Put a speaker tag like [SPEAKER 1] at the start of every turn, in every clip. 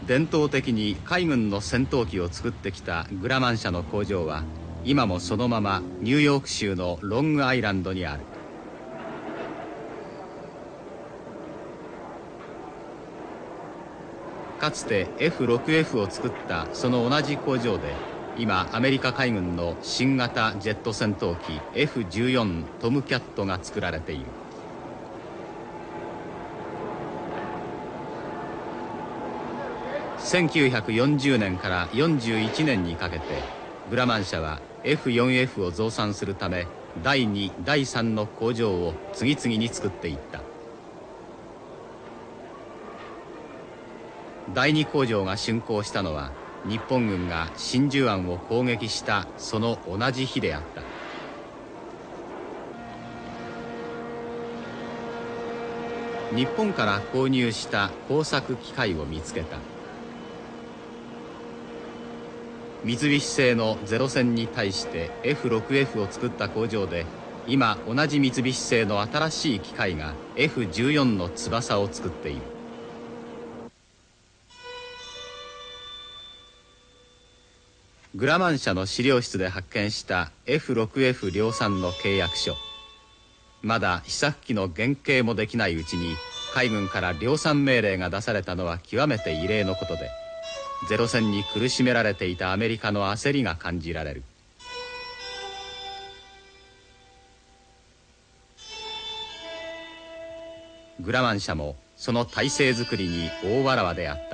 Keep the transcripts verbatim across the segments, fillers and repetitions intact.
[SPEAKER 1] 伝統的に海軍の戦闘機を作ってきたグラマン社の工場は今もそのままニューヨーク州のロングアイランドにある。かつて エフシックスエフ を作ったその同じ工場で今アメリカ海軍の新型ジェット戦闘機 エフじゅうよん トムキャットが作られている。せんきゅうひゃくよんじゅうねんからよんじゅういちねんにかけてグラマン社は エフよんエフ を増産するためだいに、だいさんの工場を次々に作っていった。だいに工場が竣工したのは日本軍が真珠湾を攻撃したその同じ日であった。日本から購入した工作機械を見つけた。三菱製のゼロ戦に対して エフシックスエフ を作った工場で今同じ三菱製の新しい機械が エフじゅうよん の翼を作っている。グラマン社の資料室で発見した エフシックスエフ 量産の契約書。まだ試作機の原型もできないうちに海軍から量産命令が出されたのは極めて異例のことで、ゼロ戦に苦しめられていたアメリカの焦りが感じられる。グラマン社もその体制づくりに大わらわであった。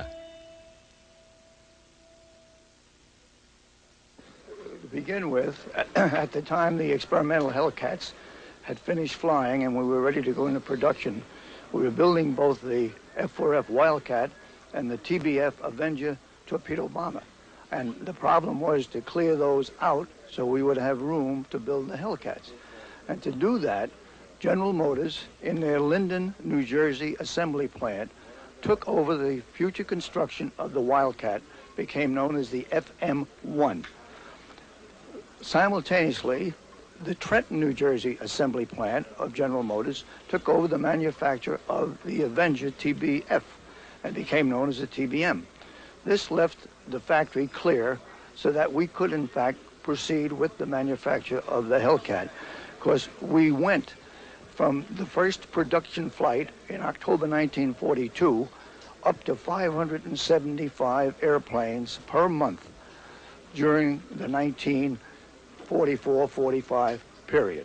[SPEAKER 2] To begin with, at the time the experimental Hellcats had finished flying and we were ready to go into production, we were building both the F four F Wildcat and the T B F Avenger torpedo bomber. And the problem was to clear those out so we would have room to build the Hellcats. And to do that, General Motors, in their Linden, New Jersey assembly plant, took over the future construction of the Wildcat, became known as the F M one. Simultaneously, the Trenton, New Jersey assembly plant of General Motors took over the manufacture of the Avenger T B F and became known as the T B M. This left the factory clear so that we could in fact proceed with the manufacture of the Hellcat, because we went from the first production flight in October nineteen forty-two up to five hundred seventy-five airplanes per month during the nineteen forty-four forty-five period.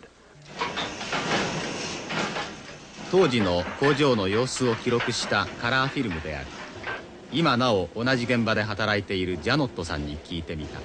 [SPEAKER 1] 当時の工場の様子を記録したカラーフィルムである。今なお同じ現場で働いているジャノットさんに聞いてみた。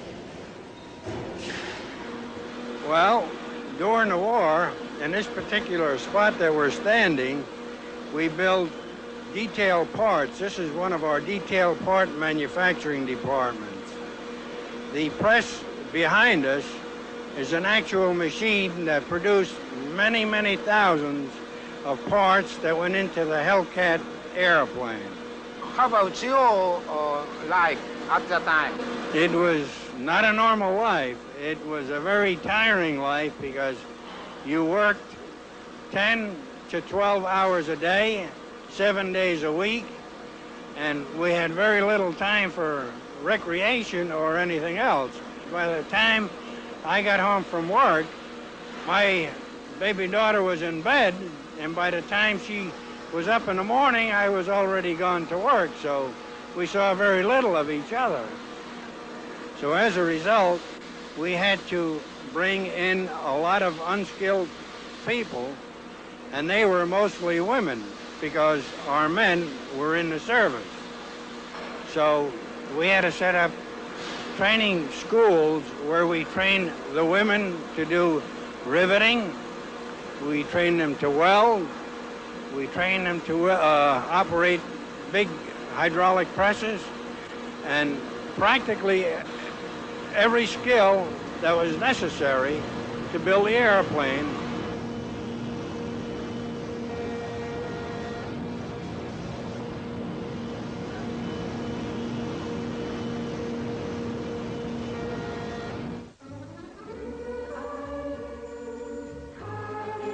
[SPEAKER 3] Well, during the war, in this particular spot that we're standing, we built detail parts. This is one of our detail part manufacturing departments. The press behind us is an actual machine that produced many, many thousands of parts that went into the Hellcat airplane.
[SPEAKER 4] How about you uh, life at that time?
[SPEAKER 3] It was not a normal life. It was a very tiring life because you worked ten to twelve hours a day, seven days a week, and we had very little time for recreation or anything else. By the time I got home from work, my baby daughter was in bed, and by the time she was up in the morning, I was already gone to work, so we saw very little of each other. So as a result, we had to bring in a lot of unskilled people, and they were mostly women because our men were in the service. So we had to set up training schools where we trained the women to do riveting, we trained them to weld, we trained them to uh, operate big hydraulic presses, and practically every skill that was necessary to build the airplane.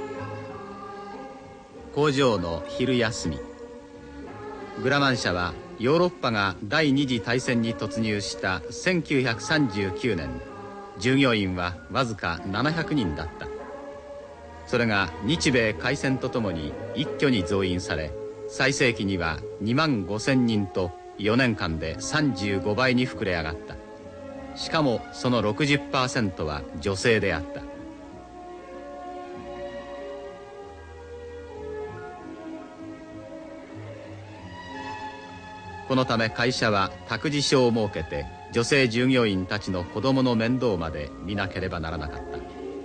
[SPEAKER 1] 工場の昼休み、グラマン社はヨーロッパが第二次大戦に突入したせんきゅうひゃくさんじゅうきゅうねん、従業員はわずかななひゃくにんだった。それが日米開戦とともに一挙に増員され、最盛期にはにまんごせんにんとよねんかんでさんじゅうごばいに膨れ上がった。しかもその ろくじゅっパーセント は女性であった。このため会社は託児所を設けて、女性従業員たちの子供の面倒まで見なければならなかった。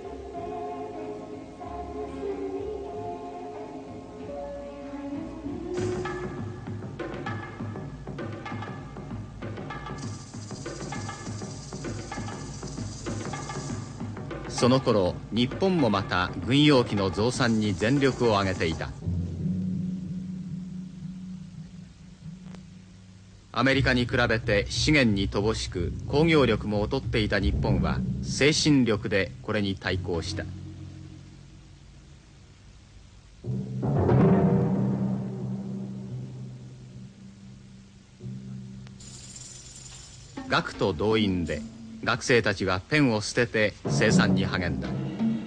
[SPEAKER 1] その頃、日本もまた軍用機の増産に全力を挙げていた。アメリカに比べて資源に乏しく、工業力も劣っていた日本は精神力でこれに対抗した。学徒動員で学生たちはペンを捨てて生産に励んだ。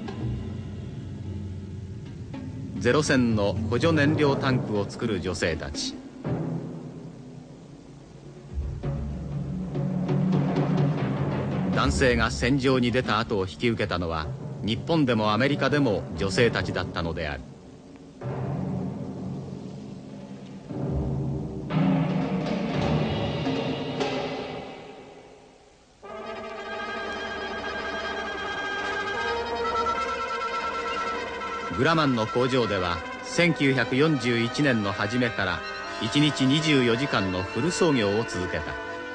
[SPEAKER 1] ゼロ戦の補助燃料タンクを作る女性たち、男性が戦場に出た後を引き受けたのは日本でもアメリカでも女性たちだったのである。グラマンの工場ではせんきゅうひゃくよんじゅういちねんの初めからいちにちにじゅうよじかんのフル操業を続けた。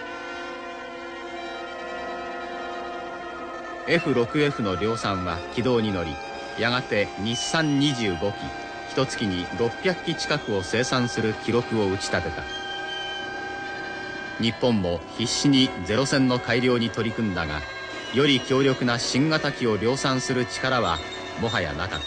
[SPEAKER 1] エフろくエフ の量産は軌道に乗り、やがて日産にじゅうごき、一月にろっぴゃっき近くを生産する記録を打ち立てた。日本も必死にゼロ戦の改良に取り組んだが、より強力な新型機を量産する力はもはやなかった。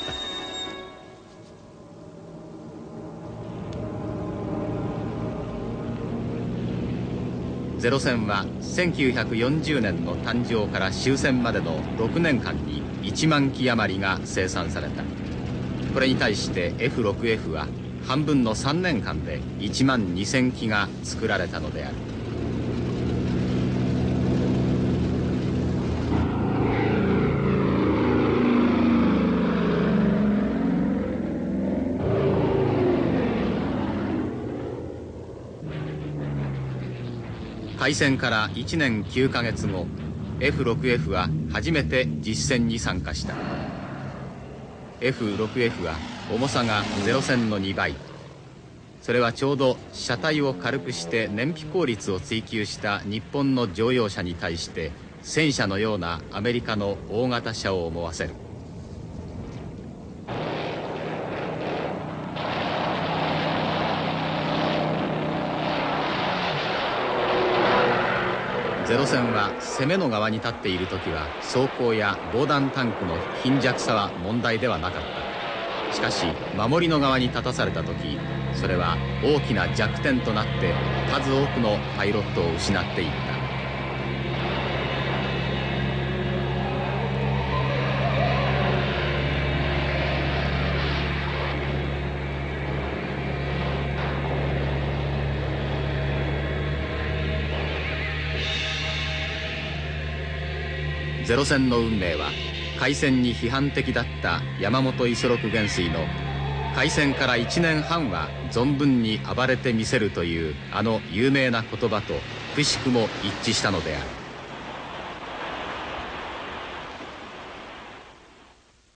[SPEAKER 1] ゼロ戦はせんきゅうひゃくよんじゅうねんの誕生から終戦までのろくねんかんにいちまんき余りが生産された。これに対して エフろくエフ は半分のさんねんかんでいちまんにせんきが作られたのである。開戦からいちねんきゅうかげつご、 エフろくエフ は初めて実戦に参加した。 エフろくエフ は重さがゼロ戦のにばい。それはちょうど車体を軽くして燃費効率を追求した日本の乗用車に対して戦車のようなアメリカの大型車を思わせる。ゼロ戦は攻めの側に立っている時は装甲や防弾タンクの貧弱さは問題ではなかった。しかし守りの側に立たされた時、それは大きな弱点となって数多くのパイロットを失っていった。ゼロ戦の運命は開戦に批判的だった山本五十六元帥の開戦からいちねんはんは存分に暴れてみせるというあの有名な言葉とくしくも一致したのである。